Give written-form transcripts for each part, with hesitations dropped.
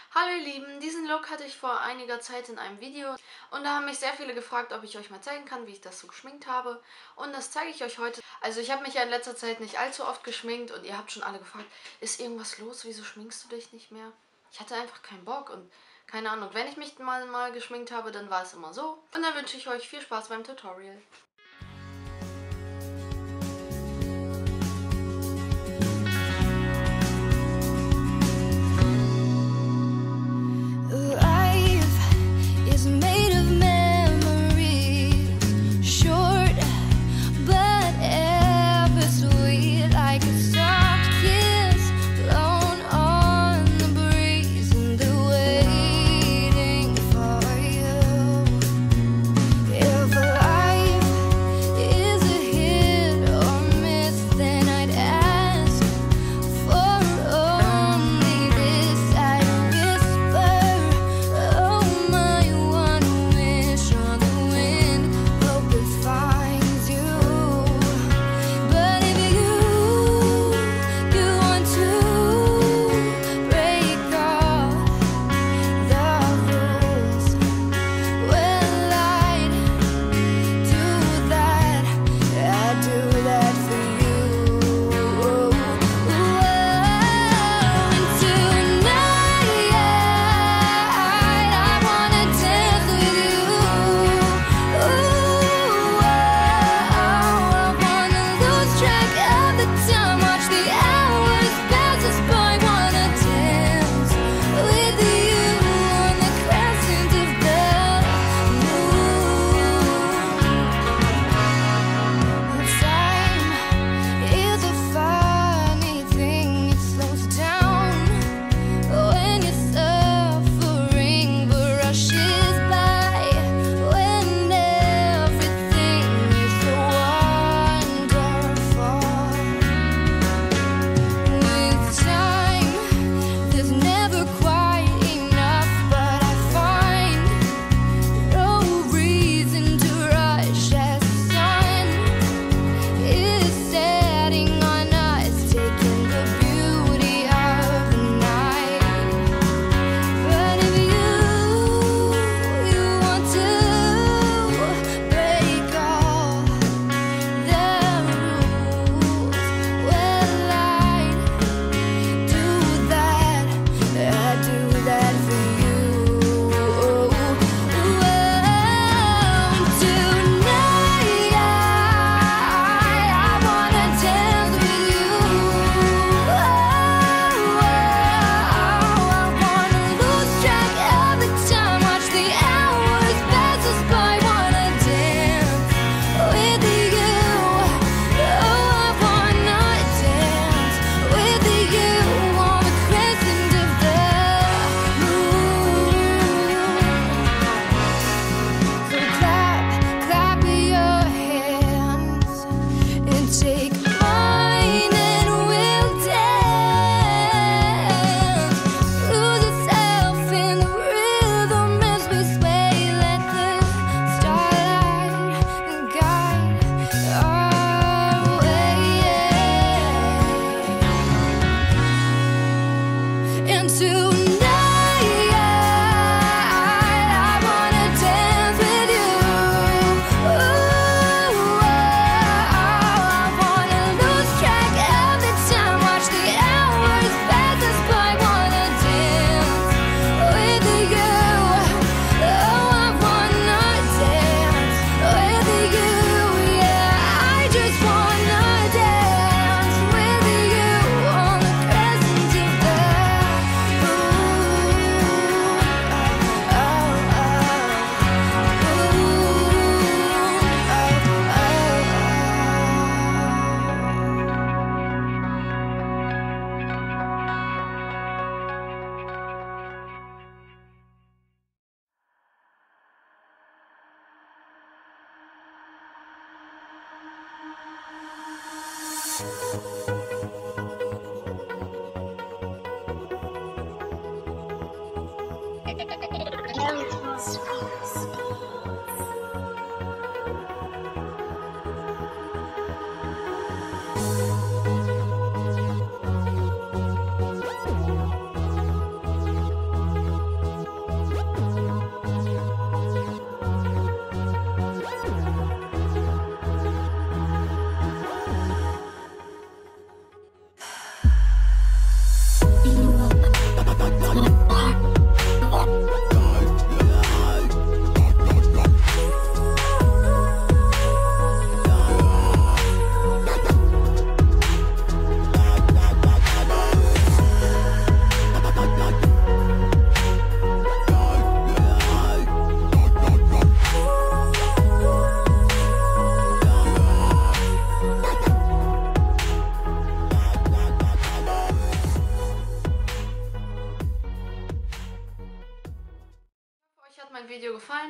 Hallo ihr Lieben, diesen Look hatte ich vor einiger Zeit in einem Video und da haben mich sehr viele gefragt, ob ich euch mal zeigen kann, wie ich das so geschminkt habe, und das zeige ich euch heute. Also ich habe mich ja in letzter Zeit nicht allzu oft geschminkt und ihr habt schon alle gefragt, ist irgendwas los, wieso schminkst du dich nicht mehr? Ich hatte einfach keinen Bock und keine Ahnung, wenn ich mich mal geschminkt habe, dann war es immer so. Und dann wünsche ich euch viel Spaß beim Tutorial.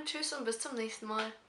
tschüss und bis zum nächsten Mal.